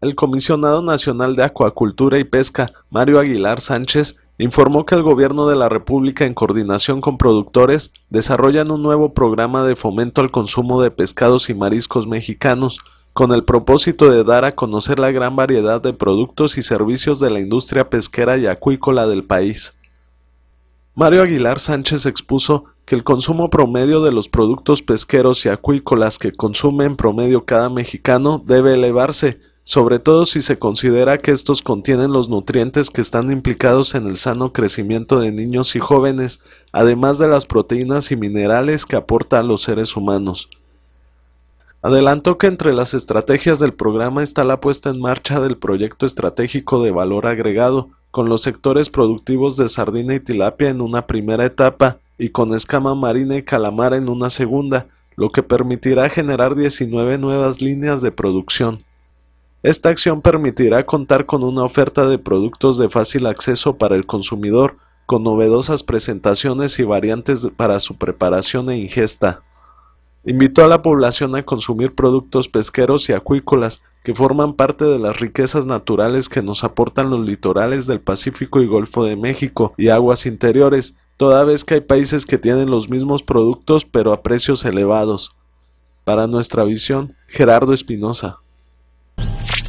El comisionado nacional de Acuacultura y Pesca, Mario Aguilar Sánchez, informó que el gobierno de la República, en coordinación con productores, desarrollan un nuevo programa de fomento al consumo de pescados y mariscos mexicanos, con el propósito de dar a conocer la gran variedad de productos y servicios de la industria pesquera y acuícola del país. Mario Aguilar Sánchez expuso que el consumo promedio de los productos pesqueros y acuícolas que consume en promedio cada mexicano debe elevarse, sobre todo si se considera que estos contienen los nutrientes que están implicados en el sano crecimiento de niños y jóvenes, además de las proteínas y minerales que aporta a los seres humanos. Adelantó que entre las estrategias del programa está la puesta en marcha del proyecto estratégico de valor agregado, con los sectores productivos de sardina y tilapia en una primera etapa y con escama marina y calamar en una segunda, lo que permitirá generar 19 nuevas líneas de producción. Esta acción permitirá contar con una oferta de productos de fácil acceso para el consumidor, con novedosas presentaciones y variantes para su preparación e ingesta. Invitó a la población a consumir productos pesqueros y acuícolas que forman parte de las riquezas naturales que nos aportan los litorales del Pacífico y Golfo de México y aguas interiores, toda vez que hay países que tienen los mismos productos pero a precios elevados. Para Nuestra Visión, Gerardo Espinosa.